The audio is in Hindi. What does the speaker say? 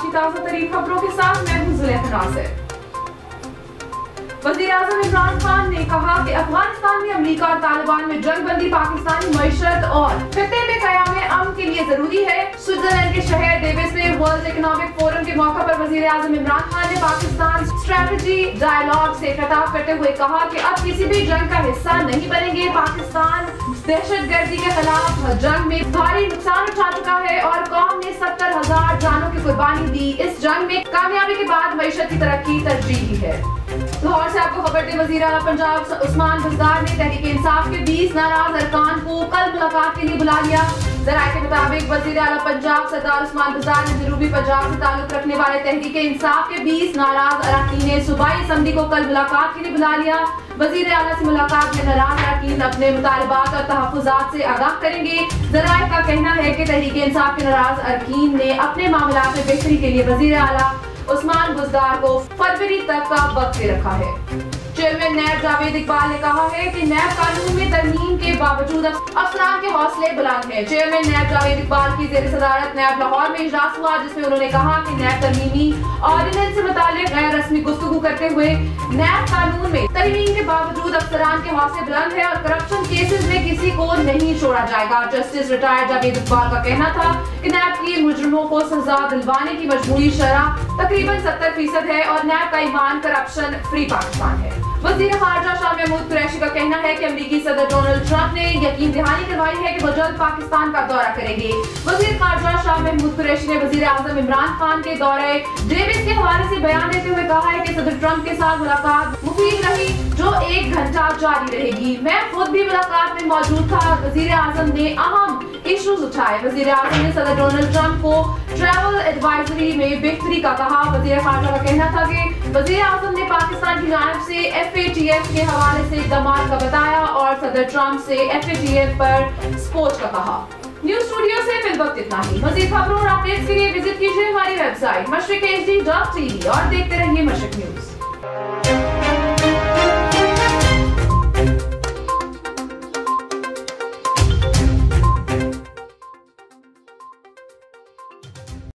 आज की ताज़ा तरीन खबरों के साथ मैं हूं जुलेखा नासिर। वज़ीर-ए-आज़म इमरान खान ने कहा कि अफगानिस्तान में अमेरिका और तालिबान में जंगबंदी पाकिस्तानी मईशत और खित्ते में क़याम अमन के लिए जरूरी है। स्विट्जरलैंड के शहर डेविस में वर्ल्ड इकोनॉमिक फोरम के मौके पर वज़ीर-ए-आज़म इमरान खान ने पाकिस्तान स्ट्रेटजी डायलॉग से खिताब करते हुए कहा कि अब किसी भी जंग का हिस्सा नहीं बनेंगे। पाकिस्तान दहशतगर्दी के खिलाफ जंग में भारी नुकसान उठा चुका है और कौम ने 70,000 जानों की कुर्बानी दी। इस जंग में कामयाबी के बाद मईशत की तरक्की तरजीह दी है। लाहौर से आपको खबर दे, वज़ीर आला पंजाब उस्मान बुज़दार ने तहरीक इंसाफ के 20 नाराज अरकान को कल मुलाकात के लिए बुला लिया। ज़राए के मुताबिक वज़ीर आला पंजाब सरदार उस्मान बुज़दार ने जनूबी पंजाब से ताल्लुक रखने वाले तहरीक इंसाफ के 20 नाराज अरकान ने सूबाई असम्बली को कल मुलाकात के लिए बुला लिया। वज़ीर आला से मुलाकात में नाराज अरकान अपने मुतालबात और तहफ़्फ़ुज़ात से आगाह करेंगे। ज़राए का कहना है कि तहरीक इंसाफ के नाराज अरकान ने अपने मामलात में बेहतरी के लिए वज़ीर आला उस्मान बुज़दार को फरवरी तक का वक्त दे रखा है। चेयरमैन नैब जावेद इकबाल ने कहा है कि नैब कानून में तरमीम के बावजूद अफसरान के हौसले बुलंद हैं। चेयरमैन नैब जावेद इकबाल की ज़ेर सदारत नैब लाहौर में इजलास हुआ, जिसमें उन्होंने कहा कि नैब तरमीमी ऑर्डिनेंस से मुताल्लिक गैर रस्मी गुफ्तगू करते हुए नैब कानून में तरमीम के बावजूद अफसरान के हौसले बुलंद है और करप्शन केसेस में किसी को नहीं छोड़ा जाएगा। जस्टिस रिटायर्ड जावेद इकबाल का कहना था कि नैब की मुजरिमों को सजा दिलवाने की मजबूरी शरह तकरीबन 70% है और नैब का ईमान करप्शन फ्री पाकिस्तान है। वज़ीर ख़ारजा शाह महमूद कुरैशी का कहना है कि अमेरिकी सदर डोनाल्ड ट्रंप ने यकीन दहानी करवाई है कि वो जल्द पाकिस्तान का दौरा करेंगे। वज़ीर ख़ारजा शाह महमूद कुरैशी ने वज़ीर-ए-आज़म इमरान खान के दौरे डेविस के हवाले से बयान देते हुए कहा है कि सदर ट्रंप के साथ मुलाकात मुफीद रही, जो 1 घंटा जारी रहेगी। मैं खुद भी मुलाकात में मौजूद था। वज़ीर-ए-आज़म ने अहम इश्यूज उठाए। वज़ीर-ए-आज़म ने सदर डोनाल्ड ट्रंप को ट्रैवल एडवाइजरी में बेहतरी का कहा। वज़ीर ख़ारजा का कहना था कि वज़ीर-ए-आज़म ने पाकिस्तान की जानिब से FATF के हवाले से इक़दामात का बताया और सदर ट्रंप से FATF पर सपोर्ट का कहा। न्यूज़ स्टूडियो से फिल वक्त इतना ही। मज़ीद खबरों और अपडेट्स के लिए विजिट कीजिए हमारी वेबसाइट mashriq hd.tv और देखते रहिए मशरिक न्यूज़।